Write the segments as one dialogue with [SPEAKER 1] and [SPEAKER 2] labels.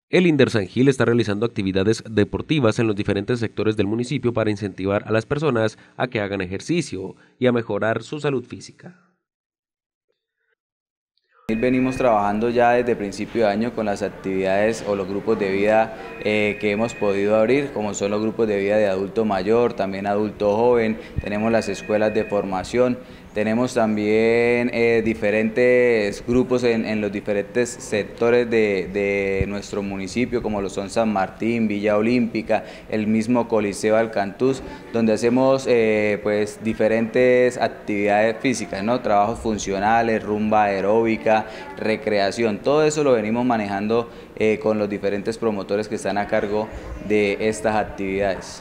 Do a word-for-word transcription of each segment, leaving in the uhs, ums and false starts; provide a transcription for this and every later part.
[SPEAKER 1] El INDER San Gil está realizando actividades deportivas en los diferentes sectores del municipio para incentivar a las personas a que hagan ejercicio y a mejorar su salud física.
[SPEAKER 2] Venimos trabajando ya desde principio de año con las actividades o los grupos de vida eh, que hemos podido abrir, como son los grupos de vida de adulto mayor, también adulto joven, tenemos las escuelas de formación, tenemos también eh, diferentes grupos en, en los diferentes sectores de, de nuestro municipio, como lo son San Martín, Villa Olímpica, el mismo Coliseo Alcantús, donde hacemos eh, pues diferentes actividades físicas, ¿no? Trabajos funcionales, rumba aeróbica, recreación, todo eso lo venimos manejando eh, con los diferentes promotores que están a cargo de estas actividades.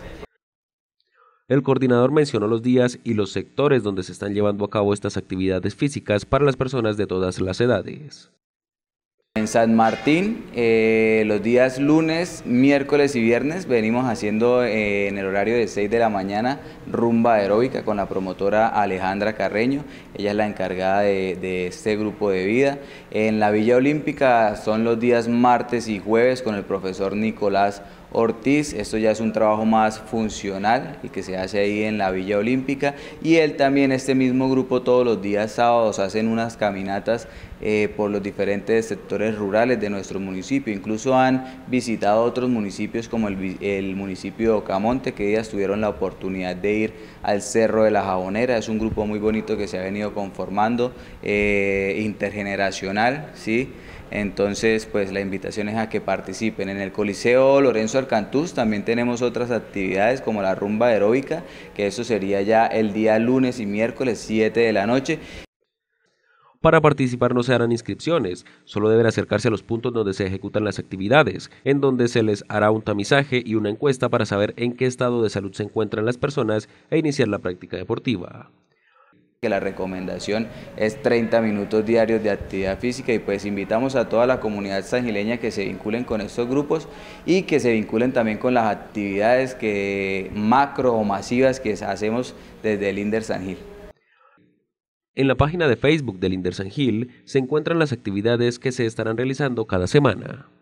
[SPEAKER 1] El coordinador mencionó los días y los sectores donde se están llevando a cabo estas actividades físicas para las personas de todas las edades.
[SPEAKER 2] En San Martín, eh, los días lunes, miércoles y viernes venimos haciendo eh, en el horario de seis de la mañana rumba aeróbica con la promotora Alejandra Carreño, ella es la encargada de, de este grupo de vida. En la Villa Olímpica son los días martes y jueves con el profesor Nicolás Ortiz, esto ya es un trabajo más funcional y que se hace ahí en la Villa Olímpica, y él también, este mismo grupo, todos los días sábados hacen unas caminatas eh, por los diferentes sectores rurales de nuestro municipio, incluso han visitado otros municipios como el, el municipio de Ocamonte, que ellas tuvieron la oportunidad de ir al Cerro de la Jabonera. Es un grupo muy bonito que se ha venido conformando, eh, intergeneracional, ¿sí? Entonces, pues la invitación es a que participen. En el Coliseo Lorenzo Alcantús también tenemos otras actividades como la rumba aeróbica, que eso sería ya el día lunes y miércoles siete de la noche.
[SPEAKER 1] Para participar no se harán inscripciones, solo deben acercarse a los puntos donde se ejecutan las actividades, en donde se les hará un tamizaje y una encuesta para saber en qué estado de salud se encuentran las personas e iniciar la práctica deportiva.
[SPEAKER 2] Que la recomendación es treinta minutos diarios de actividad física, y pues invitamos a toda la comunidad sangileña que se vinculen con estos grupos y que se vinculen también con las actividades que macro o masivas que hacemos desde el INDER San Gil.
[SPEAKER 1] En la página de Facebook del INDER San Gil se encuentran las actividades que se estarán realizando cada semana.